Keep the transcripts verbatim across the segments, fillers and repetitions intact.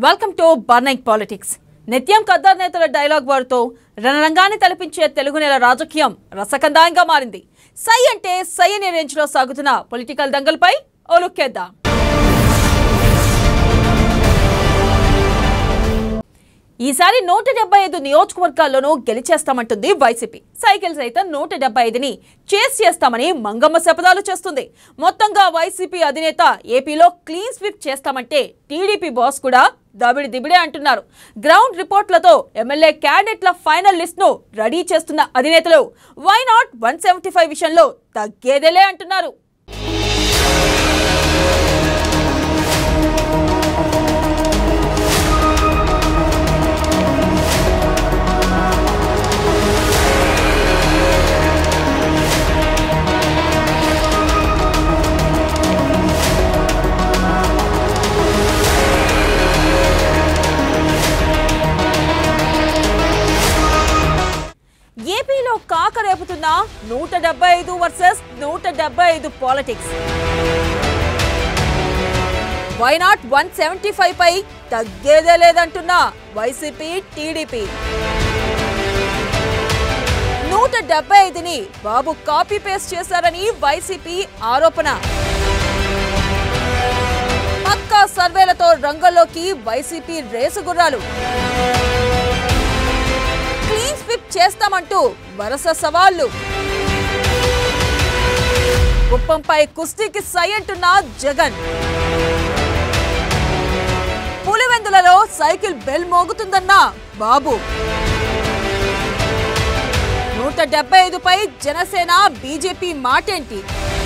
Welcome to burning politics. నిత్యం కద్దర్ నేతల dialogue వార్తో రణరంగాన్ని తలపించే తెలుగు నేల రాజకీయం రసకందాయంగా మారింది. సై అంటే సై అనే రేంజ్ లో సాగుతున్న పొలిటికల్ దంగల్పై ఓ లుక్ వేద్దాం. ఈసారి నూట డెబ్బై ఐదు నియోజకవర్గాల్లోనూ గెలిచేస్తామంటుంది వైసీపీ. సైకిల్ సైతం నూట డెబ్బై ఐదుని చేస్ చేస్తామని మంగమ్మ శపథాలు చేస్తుంది. మొత్తంగా వైసీపీ అధినేత ఏపీలో క్లీన్ స్వీప్ చేస్తామంటే టీడీపీ బాస్ కూడా దబిడి దిబిడే అంటున్నారు. గ్రౌండ్ రిపోర్ట్లతో ఎమ్మెల్యే క్యాండిడేట్ల ఫైనల్ లిస్ట్ ను రెడీ చేస్తున్న అధినేతలు why not one seventy five విషయంలో తగ్గేదేలే అంటున్నారు. ఏపీలో కాక రేపుతున్న నూట డెబ్బై ఐదు వర్సెస్ నూట డెబ్బై ఐదు politics. Why not one seventy five పై తగ్గేదే లేదంటున్న వైసీపీ టీడీపీ. నూట డెబ్బై ఐదుని బాబు కాపీ పేస్ట్ చేశారని వైసీపీ ఆరోపణ. పక్కా సర్వేలతో రంగంలోకి వైసీపీ రేసుగుర్రాలు. క్లీన్ స్వీప్ చేస్తామంటూ వరుస సవాళ్లు. కుప్పంపై కుస్తీకి సై అంటున్న జగన్. పులివెందులలో సైకిల్ బెల్ మోగుతుందన్న బాబు. నూట డెబ్బై ఐదుపై జనసేన బీజేపీ మాటేంటి?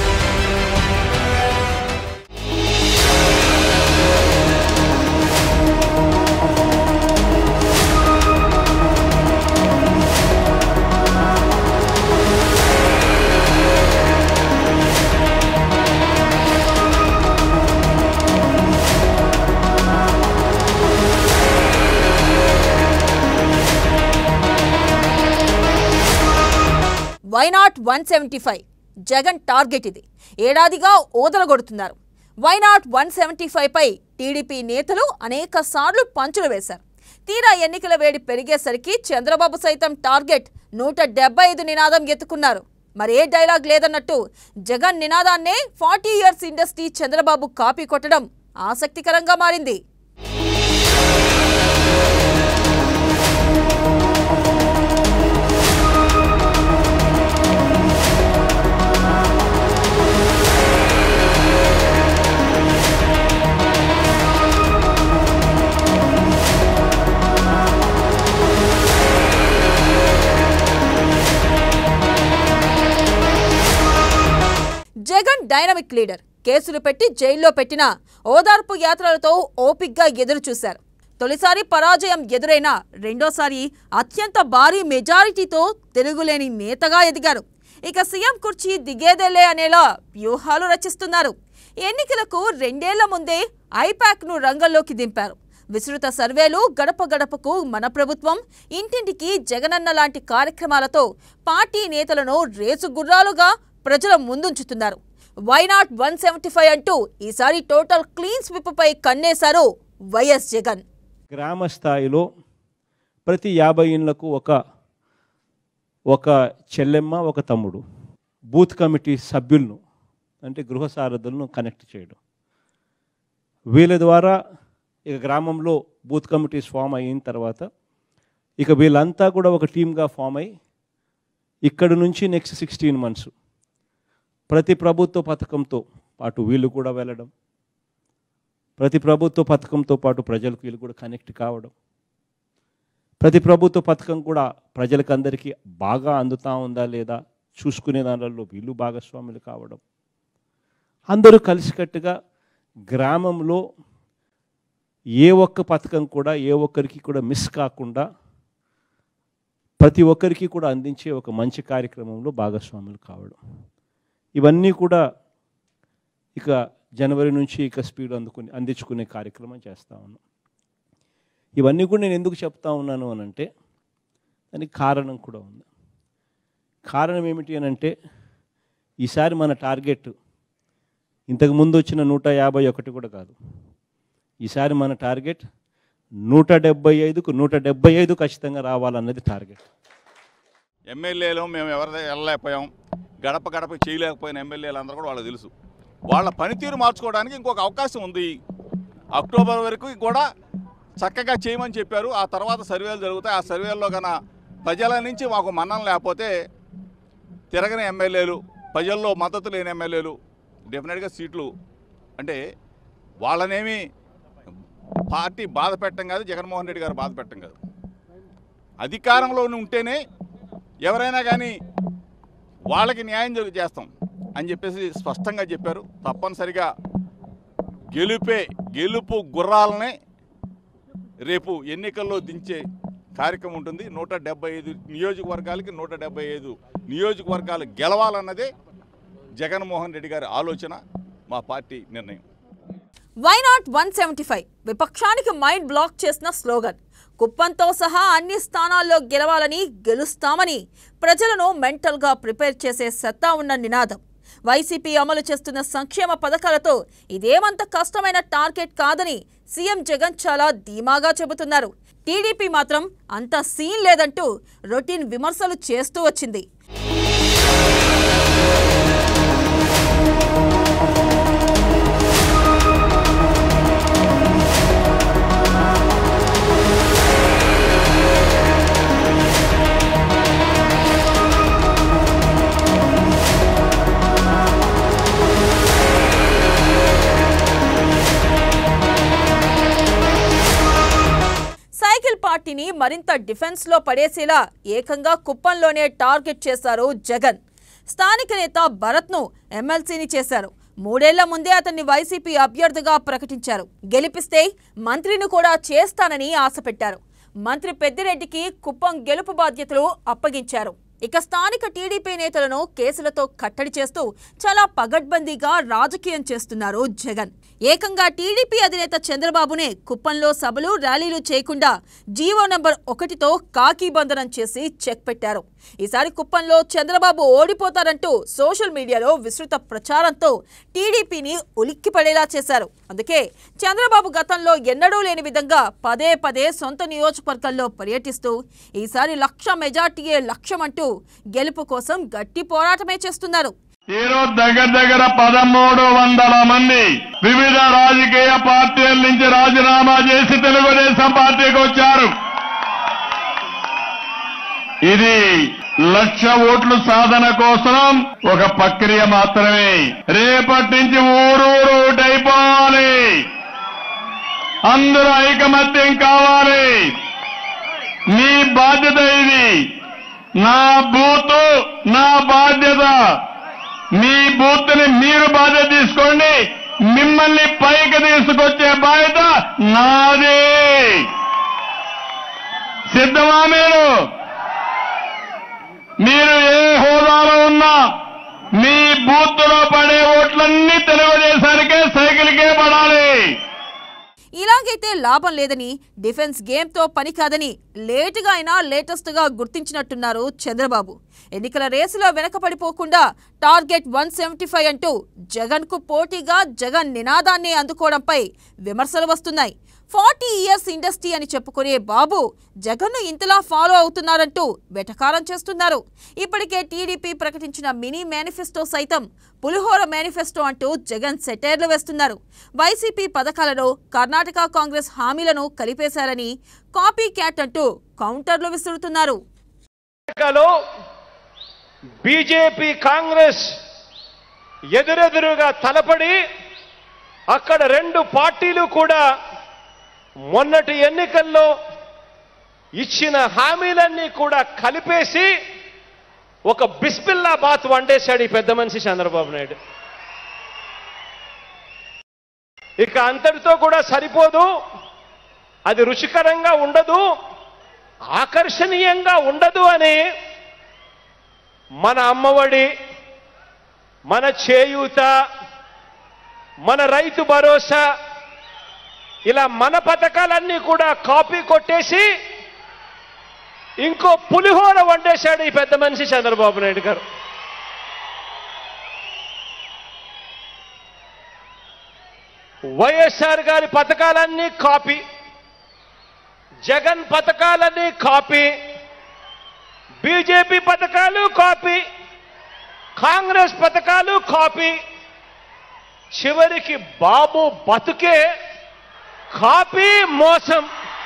Why not one seventy five Jagan target ఇది. ఏడాదిగా ఓదలగొడుతున్నారు. Why not one seventy five పై టీడీపీ నేతలు అనేక సార్లు పంచులు వేశారు. తీరా ఎన్నికల వేడి పెరిగేసరికి చంద్రబాబు సైతం టార్గెట్ నూట డెబ్బై ఐదు నినాదం ఎత్తుకున్నారు. మరి ఏ డైలాగ్ లేదన్నట్టు జగన్ నినాదాన్నే forty years industry Chandrababu copy కొట్టడం ఆసక్తికరంగా మారింది. Jagan dynamic leader. కేసులు పెట్టి జైల్లో పెట్టిన ఓదార్పు యాత్రలతో ఓపిక్గా ఎదురు చూశారు. తొలిసారి పరాజయం ఎదురైనా రెండోసారి అత్యంత భారీ మెజారిటీతో తిరుగులేని నేతగా ఎదిగారు. ఇక సీఎం కుర్చీ దిగేదేలే అనేలా వ్యూహాలు రచిస్తున్నారు. ఎన్నికలకు రెండేళ్ల ముందే ఐపాక్ ను రంగంలోకి దింపారు. విస్తృత సర్వేలు, గడప గడపకు మన ప్రభుత్వం, ఇంటింటికి జగనన్న లాంటి కార్యక్రమాలతో పార్టీ నేతలను రేసు గుర్రాలుగా ప్రజల ముందుంచుతున్నారు. Why not one seventy five అంటూ ఈసారి టోటల్ క్లీన్ స్వీప్ పై కన్నేశారు వైఎస్ జగన్. గ్రామ స్థాయిలో ప్రతి యాభై ఇళ్లకు ఒక ఒక చెల్లెమ్మ, ఒక తమ్ముడు, బూత్ కమిటీ సభ్యులను అంటే గృహ సారథులను కనెక్ట్ చేయడం. వీళ్ళ ద్వారా ఇక గ్రామంలో బూత్ కమిటీస్ ఫామ్ అయిన తర్వాత ఇక వీళ్ళంతా కూడా ఒక టీమ్గా ఫామ్ అయ్యి ఇక్కడి నుంచి నెక్స్ట్ సిక్స్టీన్ మంత్స్ ప్రతి ప్రభుత్వ పథకంతో పాటు వీళ్ళు కూడా వెళ్ళడం, ప్రతి ప్రభుత్వ పథకంతో పాటు ప్రజలకు వీళ్ళు కూడా కనెక్ట్ కావడం, ప్రతి ప్రభుత్వ పథకం కూడా ప్రజలకు అందరికీ బాగా అందుతూ ఉందా లేదా చూసుకునే దానిలో వీళ్ళు భాగస్వాములు కావడం, అందరూ కలిసికట్టుగా గ్రామంలో ఏ ఒక్క పథకం కూడా ఏ ఒక్కరికి కూడా మిస్ కాకుండా ప్రతి ఒక్కరికి కూడా అందించే ఒక మంచి కార్యక్రమంలో భాగస్వాములు కావడం. ఇవన్నీ కూడా ఇక జనవరి నుంచి ఇక స్పీడ్ అందుకుని అందించుకునే కార్యక్రమం చేస్తూ ఉన్నాం. ఇవన్నీ కూడా నేను ఎందుకు చెప్తా ఉన్నాను అని అంటే దానికి కారణం కూడా ఉంది. కారణం ఏమిటి అని అంటే ఈసారి మన టార్గెట్ ఇంతకు ముందు వచ్చిన నూట యాభై ఒకటి కూడా కాదు. ఈసారి మన టార్గెట్ నూట డెబ్బై ఐదుకు నూట డెబ్బై ఐదు ఖచ్చితంగా రావాలన్నది టార్గెట్. ఎమ్మెల్యేలు మేము ఎవరి వెళ్ళలేకపోయాం, గడప గడప చేయలేకపోయిన ఎమ్మెల్యేలు అందరూ కూడా వాళ్ళకి తెలుసు. వాళ్ళ పనితీరు మార్చుకోవడానికి ఇంకొక అవకాశం ఉంది. అక్టోబర్ వరకు కూడా చక్కగా చేయమని చెప్పారు. ఆ తర్వాత సర్వేలు జరుగుతాయి. ఆ సర్వేల్లో కన్నా ప్రజల నుంచి మాకు మన్నన లేకపోతే తిరగని ఎమ్మెల్యేలు, ప్రజల్లో మద్దతు లేని ఎమ్మెల్యేలు డెఫినెట్గా సీట్లు అంటే వాళ్ళనేమి పార్టీ బాధ పెట్టడం కాదు, జగన్మోహన్ రెడ్డి గారు బాధ పెట్టడం కాదు. అధికారంలో ఉంటేనే ఎవరైనా కానీ వాళ్ళకి న్యాయం జరిగి చేస్తాం అని చెప్పేసి స్పష్టంగా చెప్పారు. తప్పనిసరిగా గెలుపే గెలుపు గుర్రాలనే రేపు ఎన్నికల్లో దించే కార్యక్రమం ఉంటుంది. నూట డెబ్బై ఐదు నియోజకవర్గాలకి నూట డెబ్బై ఐదు నియోజకవర్గాలు గెలవాలన్నదే జగన్మోహన్ రెడ్డి గారి ఆలోచన, మా పార్టీ నిర్ణయం. Why not one seventy five విపక్షానికి మైండ్ బ్లాక్ చేసిన స్లోగన్. కుప్పంతో సహా అన్ని స్థానాల్లో గెలవాలని, గెలుస్తామని ప్రజలను మెంటల్గా ప్రిపేర్ చేసే సత్తా ఉన్న నినాదం. వైసీపీ అమలు చేస్తున్న సంక్షేమ పథకాలతో ఇదేమంత కష్టమైన టార్గెట్ కాదని సీఎం జగన్ చాలా ధీమాగా చెబుతున్నారు. టీడీపీ మాత్రం అంత సీన్ లేదంటూ రొటీన్ విమర్శలు చేస్తూ వచ్చింది. పార్టీని మరింత డిఫెన్స్ లో పడేసేలా ఏకంగా కుప్పంలోనే టార్గెట్ చేశారు జగన్. స్థానిక నేత భరత్ ను ఎమ్మెల్సీని చేశారు. మూడేళ్ల ముందే అతన్ని వైసీపీ అభ్యర్థిగా ప్రకటించారు. గెలిపిస్తే మంత్రిని కూడా చేస్తానని ఆశ పెట్టారు. మంత్రి పెద్దిరెడ్డికి కుప్పం గెలుపు బాధ్యతలు అప్పగించారు. ఇక స్థానిక టీడీపీ నేతలను కేసులతో కట్టడి చేస్తూ చాలా పగడ్బందీగా రాజకీయం చేస్తున్నారు జగన్. ఏకంగా టీడీపీ అధినేత చంద్రబాబునే కుప్పంలో సభలు ర్యాలీలు చేయకుండా జీవో నంబర్ ఒకటితో కాకి బంధనం చేసి చెక్ పెట్టారు. ఈసారి కుప్పంలో చంద్రబాబు ఓడిపోతారంటూ సోషల్ మీడియాలో విస్తృత ప్రచారంతో టీడీపీని ఉలిక్కిపడేలా చేశారు. అందుకే చంద్రబాబు గతంలో ఎన్నడూ లేని విధంగా పదే పదే సొంత నియోజకవర్గాల్లో పర్యటిస్తూ ఈసారి లక్ష మెజార్టీయే లక్ష్యమంటూ గెలుపు కోసం గట్టి పోరాటమే చేస్తున్నారు. ఈరోజు దగ్గర దగ్గర పదమూడు వందల మంది వివిధ రాజకీయ పార్టీల నుంచి రాజీనామా చేసి తెలుగుదేశం పార్టీకి వచ్చారు. ఇది లక్ష ఓట్ల సాధన కోసం ఒక ప్రక్రియ మాత్రమే. రేపటి నుంచి ఊరూరు ఓటైపోవాలి. అందరూ ఐకమత్యం కావాలి. మీ బాధ్యత ఇది. నా బూత్ నా బాధ్యత. మీ బూత్ ని మీరు బాధ్యత తీసుకోండి. మిమ్మల్ని పైకి తీసుకొచ్చే బాధ్యత నాదే. సిద్ధమా మీరు? మీరు ఏ హోదాలో ఉన్నా మీ బూత్ లో పడే ఓట్లన్నీ తెలుగుదేశానికే సైకిల్కే పడాలి. ఇలాగైతే లాభం లేదని, డిఫెన్స్ గేమ్ తో పని కాదని లేటుగా అయినా లేటెస్ట్ గా గుర్తించినట్టున్నారు చంద్రబాబు. ఎన్నికల రేసులో వెనకపడిపోకుండా టార్గెట్ వన్ సెవెంటీ ఫైవ్ అంటూ జగన్ కు పోటీగా జగన్ నినాదాన్ని అందుకోవడంపై విమర్శలు వస్తున్నాయి. ఫార్టీ ఇయర్స్ ఇండస్ట్రీ అని చెప్పుకునే బాబు జగన్ను ఇంతలా ఫాలో అవుతున్నారంటూ వెటకారం చేస్తున్నారు. ఇప్పటికే టీడీపీ ప్రకటించిన మినీ మేనిఫెస్టో సైతం పులిహోర మేనిఫెస్టో అంటూ జగన్ సెటైర్లు వేస్తున్నారు. వైసీపీ పథకాలలో కర్ణాటక కాంగ్రెస్ హామీలను కలిపేశారని కాపీ క్యాట్ అంటూ కౌంటర్లు విసురుతున్నారు. బీజేపీ కాంగ్రెస్ ఎదురెదురుగా తలపడి అక్కడ రెండు పార్టీలు కూడా మొన్నటి ఎన్నికల్లో ఇచ్చిన హామీలన్నీ కూడా కలిపేసి ఒక బిస్మిల్లా బాత్ వండేశాడు ఈ పెద్ద మనిషి చంద్రబాబు నాయుడు. ఇక అంతటితో కూడా సరిపోదు, అది రుచికరంగా ఉండదు, ఆకర్షణీయంగా ఉండదు అని మన అమ్మఒడి, మన చేయూత, మన రైతు భరోసా, ఇలా మన పథకాలన్నీ కూడా కాపీ కొట్టేసి ఇంకో పులిహోర వండేశాడు ఈ పెద్ద మనిషి చంద్రబాబు నాయుడు గారు. వైఎస్ఆర్ గారి పథకాలన్నీ కాపీ, జగన్ పథకాలన్నీ కాపీ, బీజేపీ పథకాలు కాపీ, కాంగ్రెస్ పథకాలు కాపీ, చివరికి బాబు బతుకే కాపీ మోసం.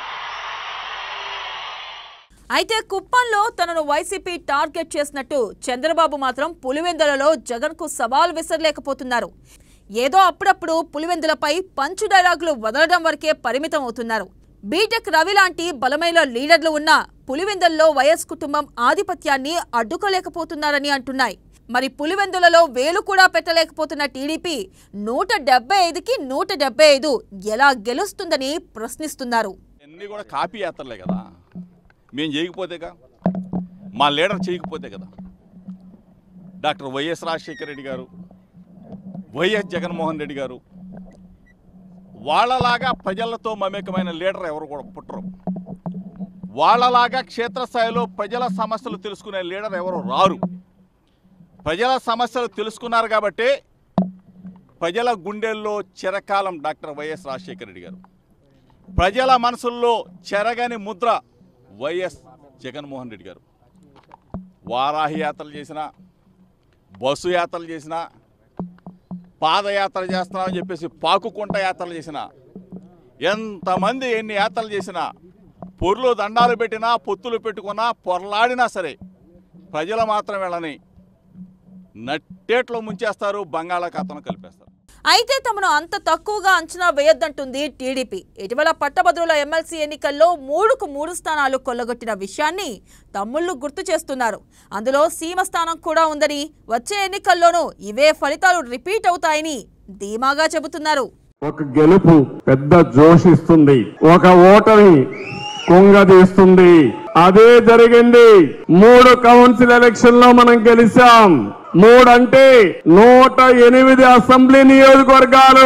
అయితే కుప్పంలో తనను వైసీపీ టార్గెట్ చేసినట్టు చంద్రబాబు మాత్రం పులివెందులలో జగన్కు సవాల్ విసరలేకపోతున్నారు. ఏదో అప్పుడప్పుడు పులివెందులపై పంచు డైలాగులు వదలడం వరకే పరిమితం అవుతున్నారు. బీటెక్ రవి లాంటి బలమైన లీడర్లు ఉన్న పులివెందుల్లో వైఎస్ కుటుంబం ఆధిపత్యాన్ని అడ్డుకోలేకపోతున్నారని అంటున్నాయి. మరి పులివెందులలో వేలు కూడా పెట్టలేకపోతున్న టీడీపీ నూట డెబ్బై ఐదుకి నూట డెబ్బై ఐదు ఎలా గెలుస్తుందని ప్రశ్నిస్తున్నారు. అన్నీ కూడా కాపీ యాత్రలే కదా, మేము చేయకపోతేగా, మా లీడర్ చేయకపోతే కదా. డాక్టర్ వైఎస్ రాజశేఖర రెడ్డి గారు, వైఎస్ జగన్మోహన్ రెడ్డి గారు వాళ్ళలాగా ప్రజలతో మమేకమైన లీడర్ ఎవరు కూడా పుట్టరు. వాళ్ళలాగా క్షేత్రస్థాయిలో ప్రజల సమస్యలు తెలుసుకునే లీడర్ ఎవరు రారు. ప్రజల సమస్యలు తెలుసుకున్నారు కాబట్టి ప్రజల గుండెల్లో చిరకాలం డాక్టర్ వైఎస్ రాజశేఖర రెడ్డి గారు, ప్రజల మనసుల్లో చెరగని ముద్ర వైఎస్ జగన్మోహన్ రెడ్డి గారు. వారాహి యాత్రలు చేసినా, బస్సు యాత్రలు చేసినా, పాదయాత్ర చేస్తున్నామని చెప్పేసి పాకుకుంట యాత్రలు చేసినా, ఎంతమంది ఎన్ని యాత్రలు చేసినా, పొర్లు దండాలు పెట్టినా, పొత్తులు పెట్టుకున్నా, పొరలాడినా సరే ప్రజలు మాత్రం వీళ్ళని నట్టేట్లో ముంచేస్తారు, బంగాళాఖాతంలో కలిపేస్తారు. అయితే తమను అంత తక్కువగా అంచనా వేయొద్దంటుంది టీడీపీ. ఇటీవల పట్టభద్రుల ఎమ్మెల్సీ ఎన్నికల్లో మూడుకు మూడు స్థానాలు కొల్లగొట్టిన విషయాన్ని తమ్ముళ్లు గుర్తు చేస్తున్నారు. అందులో సీమ స్థానం కూడా ఉందని, వచ్చే ఎన్నికల్లోనూ ఇవే ఫలితాలు రిపీట్ అవుతాయని ధీమాగా చెబుతున్నారు. ఒక గెలుపు పెద్ద జోష్ ఇస్తుంది, ఒక ఓటమి కుంగదీస్తుంది. అదే జరిగింది. మూడు కౌన్సిల్ ఎలక్షన్ లో మనం గెలిచాం. మూడంటే నూట ఎనిమిది అసెంబ్లీ నియోజకవర్గాలు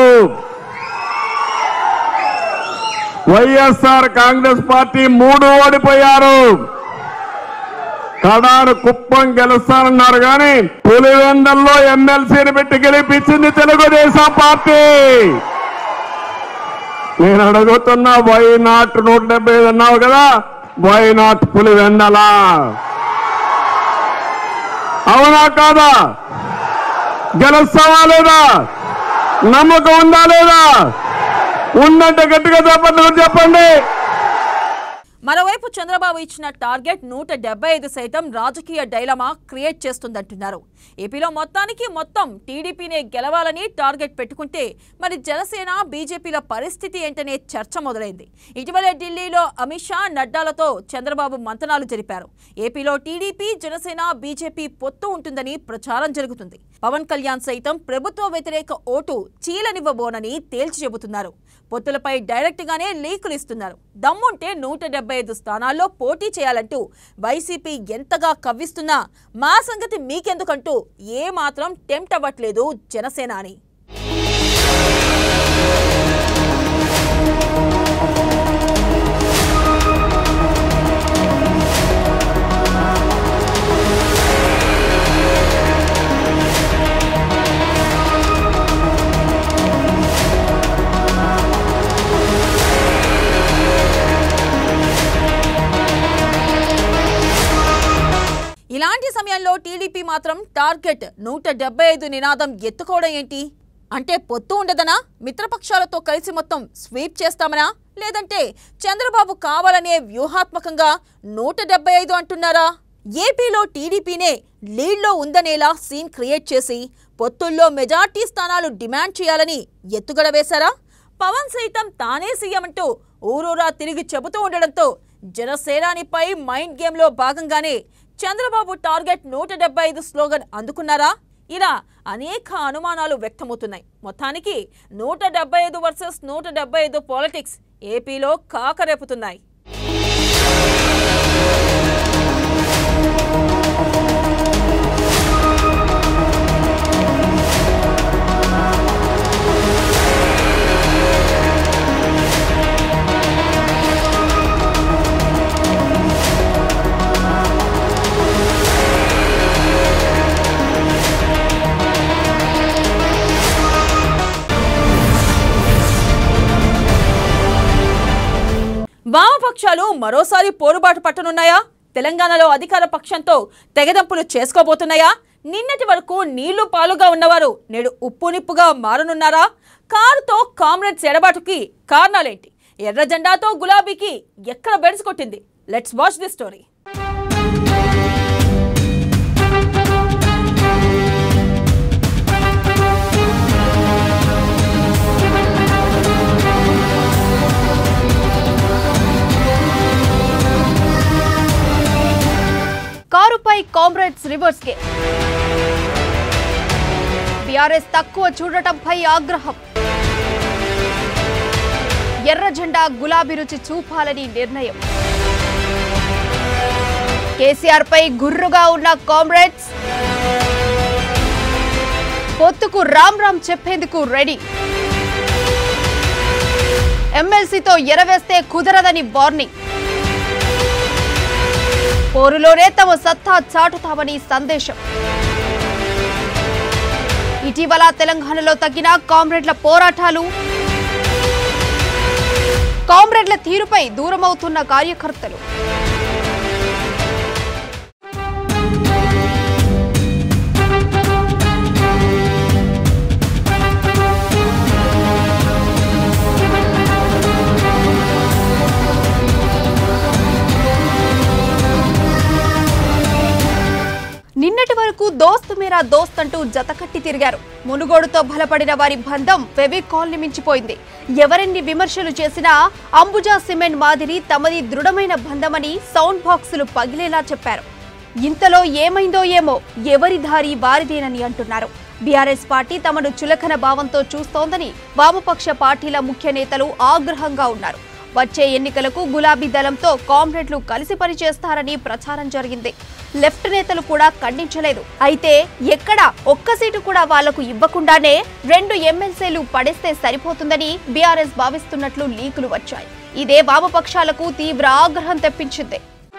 వైఎస్ఆర్ కాంగ్రెస్ పార్టీ మూడు ఓడిపోయారు. కడారు కుప్పం గెలుస్తానన్నారు కానీ పులివెందుల్లో ఎమ్మెల్సీని పెట్టి గెలిపించింది తెలుగుదేశం పార్టీ. నేను అడుగుతున్నా, వై నాట్ నూట డెబ్బై ఐదు అన్నావు కదా, వై నాట్ పులివెందలా? అవునా కాదా? గెలుస్తావా లేదా? నమ్మకం ఉందా లేదా? ఉందంటే గట్టిగా చెప్పండి చెప్పండి. మరోవైపు చంద్రబాబు ఇచ్చిన టార్గెట్ నూట డెబ్బై ఐదు సైతం రాజకీయ డైలమా క్రియేట్ చేస్తుందంటున్నారు. ఏపీలో మొత్తానికి మొత్తం టీడీపీనే గెలవాలని టార్గెట్ పెట్టుకుంటే మరి జనసేన బీజేపీల పరిస్థితి ఏంటనే చర్చ మొదలైంది. ఇటీవలే ఢిల్లీలో అమిత్ షా, నడ్డాలతో చంద్రబాబు మంతనాలు జరిపారు. ఏపీలో టీడీపీ, జనసేన, బీజేపీ పొత్తు ఉంటుందని ప్రచారం జరుగుతుంది. పవన్ కళ్యాణ్ సైతం ప్రభుత్వ వ్యతిరేక ఓటు చీలనివ్వబోనని తేల్చి చెబుతున్నారు. పొత్తులపై డైరెక్ట్ గానే లీకులు ఇస్తున్నారు. దమ్ముంటే నూట డెబ్బై ఐదు స్థానాల్లో పోటీ చేయాలంటూ వైసీపీ ఎంతగా కవ్విస్తున్నా మా సంగతి మీకెందుకంటూ ఏ మాత్రం టెంప్ట్ అవ్వట్లేదు జనసేన అని. ఇలాంటి సమయంలో టీడీపీ మాత్రం టార్గెట్ నూట డెబ్బై ఐదు నినాదం ఎత్తుకోవడం ఏంటి? అంటే పొత్తు ఉండదనా? మిత్రపక్షాలతో కలిసి మొత్తం స్వీప్ చేస్తామనా? లేదంటే చంద్రబాబు కావాలనే వ్యూహాత్మకంగా నూట డెబ్బై ఐదు అంటున్నారా? ఏపీలో టీడీపీనే లీడ్లో ఉందనేలా సీన్ క్రియేట్ చేసి పొత్తుల్లో మెజార్టీ స్థానాలు డిమాండ్ చేయాలని ఎత్తుగడ వేశారా? పవన్ సైతం తానే సీఎం అంటూ ఊరూరా తిరిగి చెబుతూ ఉండడంతో జనసేనానిపై మైండ్ గేమ్లో భాగంగానే చంద్రబాబు టార్గెట్ నూట డెబ్బై ఐదు స్లోగన్ అందుకున్నారా? ఇలా అనేక అనుమానాలు వ్యక్తమవుతున్నాయి. మొత్తానికి నూట డెబ్బై ఐదు వర్సెస్ నూట డెబ్బై ఐదు పాలిటిక్స్ ఏపీలో కాకరేపుతున్నాయి. వామపక్ష వామపక్షాలు మరోసారి పోరుబాటు పట్టనున్నాయా? తెలంగాణలో అధికార పక్షంతో తెగదంపులు చేసుకోబోతున్నాయా? నిన్నటి వరకు నీళ్లు పాలుగా ఉన్నవారు నేడు ఉప్పు నిప్పుగా మారనున్నారా? కారుతో కామ్రేడ్స్ ఎడబాటుకి కారణాలేంటి? ఎర్ర జెండాతో గులాబీకి ఎక్కడ బెడిసికొట్టింది? Let's watch this story. కారుపై కామ్రేడ్స్ రివర్స్ గేమ్. బీఆర్ఎస్ తక్కువ చూడటంపై ఆగ్రహం. ఎర్ర జెండా గులాబీ రుచి చూపాలని నిర్ణయం. కేసీఆర్ పై గుర్రుగా ఉన్న కామ్రేడ్స్ పొత్తుకు రామ్ రామ్ చెప్పేందుకు రెడీ. ఎమ్మెల్సీతో ఎరవేస్తే కుదరదని వార్నింగ్. పోరులోనే తమ సత్తా చాటుతామని సందేశం. ఇటీవల తెలంగాణలో తగ్గిన కామ్రేడ్ల పోరాటాలు, కామ్రేడ్ల తీరుపై దూరమవుతున్న కార్యకర్తలు. నిన్నటి వరకు దోస్త్ మేరా దోస్త్ అంటూ జతకట్టి తిరిగారు. మునుగోడుతో బలపడిన వారి బంధం ఫెవికాల్ని మించిపోయింది. ఎవరెన్ని విమర్శలు చేసినా అంబుజా సిమెంట్ మాదిరి తమది దృఢమైన బంధమని సౌండ్ బాక్సులు పగిలేలా చెప్పారు. ఇంతలో ఏమైందో ఏమో, ఎవరి దారి వారిదేనని అంటున్నారు. బీఆర్ఎస్ పార్టీ తమను చులకన భావంతో చూస్తోందని వామపక్ష పార్టీల ముఖ్య నేతలు ఆగ్రహంగా ఉన్నారు. వచ్చే ఎన్నికలకు గులాబీ దళంతో కామ్రేడ్లు కలిసి పనిచేస్తారని ప్రచారం జరిగింది. లెఫ్ట్ నేతలు కూడా ఖండించలేదు. అయితే ఎక్కడ ఒక్క సీటు కూడా వాళ్లకు ఇవ్వకుండానే రెండు ఎమ్మెల్సీలు పడేస్తే సరిపోతుందని బీఆర్ఎస్ భావిస్తున్నట్లు లీకులు వచ్చాయి. ఇదే వామపక్షాలకు తీవ్ర ఆగ్రహం తెప్పించింది.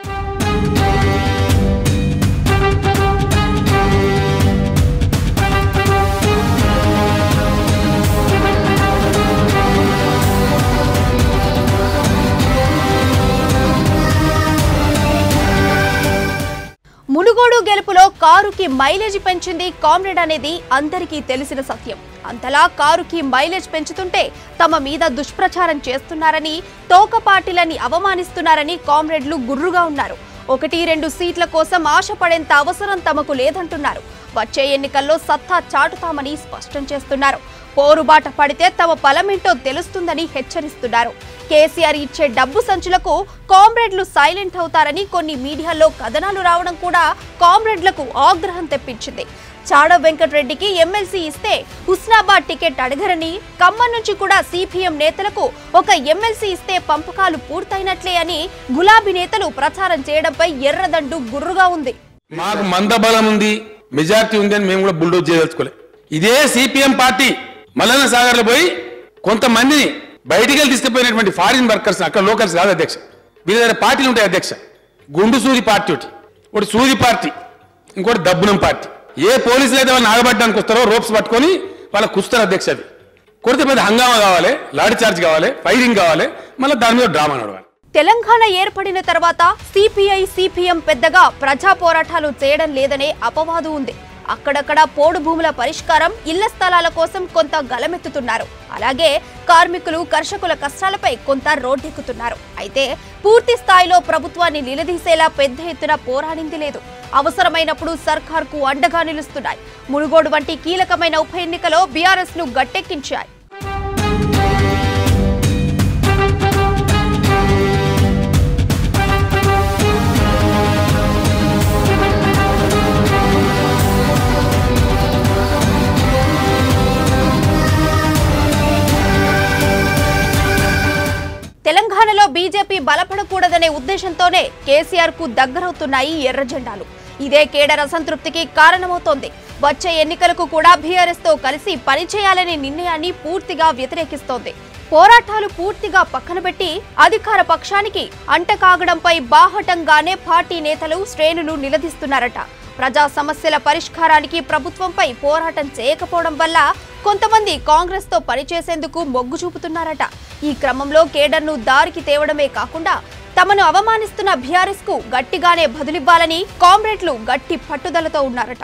మునుగోడు గెలుపులో కారుకి మైలేజ్ పెంచింది కామ్రేడ్ అనేది అందరికీ తెలిసిన సత్యం. అంతలా కారుకి మైలేజ్ పెంచుతుంటే తమ మీద దుష్ప్రచారం చేస్తున్నారని, తోక పార్టీలని అవమానిస్తున్నారని కామ్రేడ్లు గుర్రుగా ఉన్నారు. ఒకటి రెండు సీట్ల కోసం ఆశపడేంత అవసరం తమకు లేదంటున్నారు. వచ్చే ఎన్నికల్లో సత్తా చాటుతామని స్పష్టం చేస్తున్నారు. పోరుబాట పడితే తమ బలమేంటో తెలుస్తుందని హెచ్చరిస్తున్నారు. కేసీఆర్ ఇచ్చే డబ్బు సంచులకు కామ్రేడ్లు సైలెంట్ అవుతారని కొన్ని మీడియాల్లో కథనాలు రావడం కూడా కామ్రేడ్లకు ఆగ్రహం తెప్పించింది. చాడ వెంకటరెడ్డికి ఎమ్మెల్సీ ఇస్తే హుస్నాబాద్ టికెట్ అడగరని, ఖమ్మం నుంచి కూడా సిపిఎం నేతలకు ఒక ఎమ్మెల్సీ ఇస్తే పంపకాలు పూర్తయినట్లే అని గులాబీ నేతలు ప్రచారం చేయడంపై ఎర్రదండు గుర్రుగా ఉంది. మాకు మందబలం ఉంది, మెజార్టీ ఉంది అని మేము కూడా బుల్డోజ్ చేయదలుచుకోలే. ఇదే సిపిఎం పార్టీ మల్లన్న సాగర్లో పోయి కొంతమందిని బయటికి వెళ్ళి తీసుకుపోయినటువంటి ఫారిన్ వర్కర్స్, అక్కడ లోకల్స్ కాదు అధ్యక్ష, వీళ్ళ దగ్గర పార్టీలు ఉంటాయి అధ్యక్ష. గుండు సూది పార్టీ ఒకటి, ఒకటి సూది పార్టీ, ఇంకోటి దబ్బునం పార్టీ. ఏ పోలీసులు అయితే వాళ్ళు నాగబట్టడానికి వస్తారో రోప్స్ పట్టుకొని వాళ్ళకి కుస్తారు అధ్యక్ష. అది కొడితే పెద్ద హంగామా కావాలి, లాఠీ చార్జ్ కావాలి, ఫైరింగ్ కావాలి, మళ్ళీ దాని మీద డ్రామా నడవాలి. తెలంగాణ ఏర్పడిన తర్వాత సిపిఐ సిపిఎం పెద్దగా ప్రజా పోరాటాలు చేయడం లేదనే అపవాదు ఉంది. అక్కడక్కడ పోడు భూముల పరిష్కారం, ఇళ్ల స్థలాల కోసం కొంత గలమెత్తుతున్నారు. అలాగే కార్మికులు, కర్షకుల కష్టాలపై కొంత రోడ్డెక్కుతున్నారు. అయితే పూర్తి స్థాయిలో ప్రభుత్వాన్ని నిలదీసేలా పెద్ద ఎత్తున పోరాడింది లేదు. అవసరమైనప్పుడు సర్కార్కు అండగా నిలుస్తున్నాయి. మునుగోడు వంటి కీలకమైన ఉప ఎన్నికలో బీఆర్ఎస్ ను గట్టెక్కించాయి. తెలంగాణలో బీజేపీ బలపడకూడదనే ఉద్దేశంతోనే కేసీఆర్ కు దగ్గరవుతున్నాయి ఎర్ర జెండాలు. ఇదే కేడర్ అసంతృప్తికి కారణమవుతోంది. వచ్చే ఎన్నికలకు కూడా బీఆర్ఎస్ తో కలిసి పనిచేయాలనే నిర్ణయాన్ని పూర్తిగా వ్యతిరేకిస్తోంది. పోరాటాలు పూర్తిగా పక్కనబెట్టి అధికార పక్షానికి అంటకాగడంపై బాహటంగానే పార్టీ నేతలు, శ్రేణులు నిలదీస్తున్నారట. ప్రజా సమస్యల పరిష్కారానికి ప్రభుత్వంపై పోరాటం చేయకపోవడం వల్ల కొంతమంది కాంగ్రెస్ తో పనిచేసేందుకు మొగ్గు చూపుతున్నారట. ఈ క్రమంలో కేడర్ను దారికి తేవడమే కాకుండా తమను అవమానిస్తున్న బీఆర్ఎస్ కు గట్టిగానే బదులివ్వాలని కామ్రేడ్లు గట్టి పట్టుదలతో ఉన్నారట.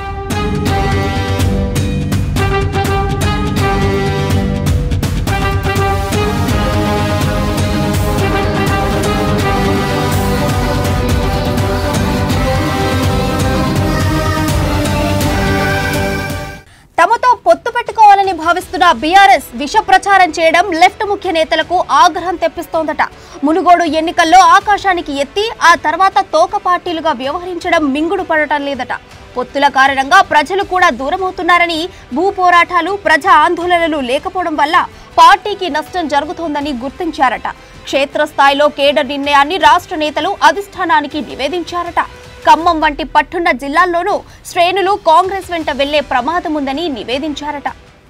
తమతో పొత్తు పెట్టుకోవాలని భావిస్తున్న బీఆర్ఎస్ విష ప్రచారం చేయడం లెఫ్ట్ ముఖ్య నేతలకు ఆగ్రహం తెప్పిస్తోందట. మునుగోడు ఎన్నికల్లో ఆకాశానికి ఎత్తి ఆ తర్వాత తోక పార్టీలుగా వ్యవహరించడం మింగుడు పడటం లేదట. పొత్తుల కారణంగా ప్రజలు కూడా దూరమవుతున్నారని, భూ పోరాటాలు, ప్రజా ఆందోళనలు లేకపోవడం వల్ల పార్టీకి నష్టం జరుగుతోందని గుర్తించారట. క్షేత్రస్థాయిలో కేడర్ నిర్ణయాన్ని రాష్ట్ర నేతలు అధిష్టానానికి నివేదించారట. ఖమ్మం వంటి పట్టున్న జిల్లాల్లోనూ శ్రేణులు కాంగ్రెస్ వెంట వెళ్లే ప్రమాదం ఉందని నివేదించారట.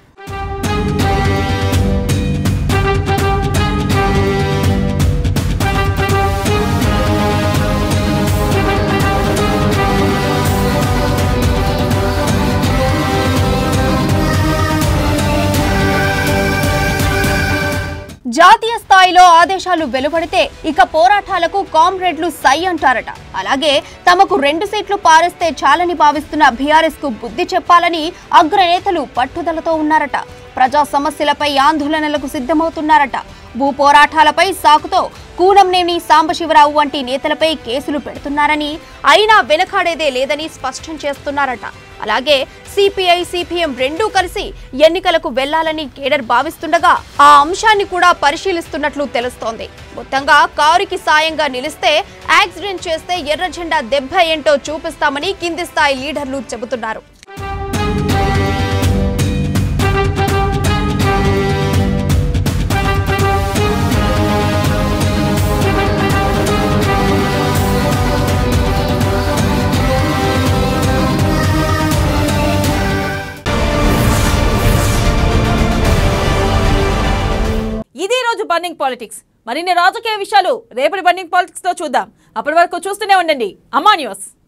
జాతీయ స్థాయిలో ఆదేశాలు వెలువడితే ఇక పోరాటాలకు కామ్రేడ్లు సై అంటారట. అలాగే తమకు రెండు సీట్లు పారేస్తే చాలని భావిస్తున్న బీఆర్ఎస్ కు బుద్ధి చెప్పాలని అగ్రనేతలు పట్టుదలతో ఉన్నారట. ప్రజా సమస్యలపై ఆందోళనలకు సిద్ధమవుతున్నారట. భూ పోరాటాలపై సాకుతో కూనంనేని సాంబశివరావు వంటి నేతలపై కేసులు పెడుతున్నారని, అయినా వెనకాడేదే లేదని స్పష్టం చేస్తున్నారట. అలాగే సిపిఐ, సిపిఎం రెండూ కలిసి ఎన్నికలకు వెళ్లాలని కేడర్ భావిస్తుండగా ఆ అంశాన్ని కూడా పరిశీలిస్తున్నట్లు తెలుస్తోంది. మొత్తంగా కారుకి సాయంగా నిలిస్తే, యాక్సిడెంట్ చేస్తే ఎర్ర జెండా దెబ్బ ఏంటో చూపిస్తామని కింది స్థాయి లీడర్లు చెబుతున్నారు. ఇది రోజు బర్నింగ్ పాలిటిక్స్. మరిన్ని రాజకీయ విషయాలు రేపటి బర్నింగ్ పాలిటిక్స్ తో చూద్దాం. అప్పటి వరకు చూస్తూనే ఉండండి అమ్మా న్యూస్.